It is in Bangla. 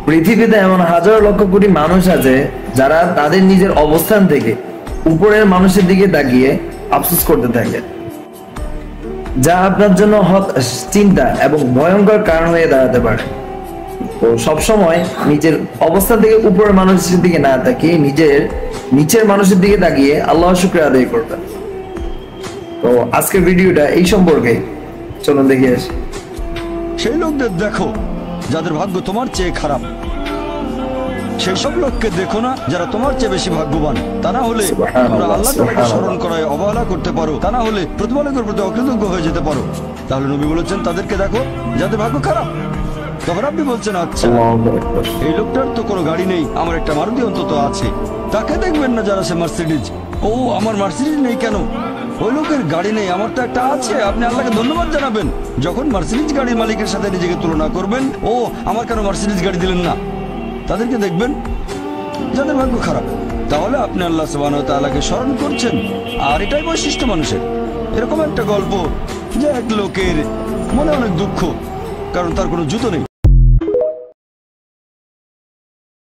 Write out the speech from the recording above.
পৃথিবীতে এমন হাজার লক্ষ কোটি মানুষ আছে যারা তাদের নিজের অবস্থান থেকে উপরের মানুষের দিকে তাকিয়ে আফসোস করতে থাকে, যা আপনার জন্য চিন্তা এবং ভয়ঙ্কর কারণ হয়ে দাঁড়াতে পারে। তো সবসময় নিজের অবস্থান থেকে উপরের মানুষের দিকে না তাকিয়ে নিচের মানুষের দিকে তাকিয়ে আল্লাহর শুকরিয়া আদায় করবেন। তো আজকের ভিডিওটা এই সম্পর্কে, চলুন দেখে আসি। সেই লোকদের দেখো যাদের ভাগ্য তোমার চেয়ে খারাপ, সেই সব লোককে দেখো না যারা তোমার চেয়ে বেশি ভাগ্যবান। তা না হলে তোমরা আল্লাহ তাআলাকে স্মরণ করায় অবহেলা করতে পারো, তা না হলে প্রতিপালকের প্রতি অকৃতজ্ঞ হয়ে যেতে পারো। তাহলে নবী বলেছেন তাদেরকে দেখো যাদের ভাগ্য খারাপ। তখন আপনি বলছেন আচ্ছা এই লোকটার তো কোনো গাড়ি নেই, আমার একটা মারুতি অন্তত আছে। তাকে দেখবেন না যারা সে মার্সিডিজ, ও আমার মার্সিডিজ নেই কেন, ওই লোকের গাড়ি নেই, আমার তো একটা আছে। আপনি আল্লাহকে ধন্যবাদ জানাবেন যখন মার্সিডিজ গাড়ির মালিকের সাথে নিজেকে তুলনা করবেন, ও আমার কেন মার্সিডিজ গাড়ি দিলেন না। তাদেরকে দেখবেন যাদের ভাগ্য খারাপ, তাহলে আপনি আল্লাহ সুবহানাহু ওয়া তাআলাকে স্মরণ করছেন। আর এটাই বৈশিষ্ট্য মানুষের। এরকম একটা গল্প যে এক লোকের মনে অনেক দুঃখ, কারণ তার কোনো জুতো নেই।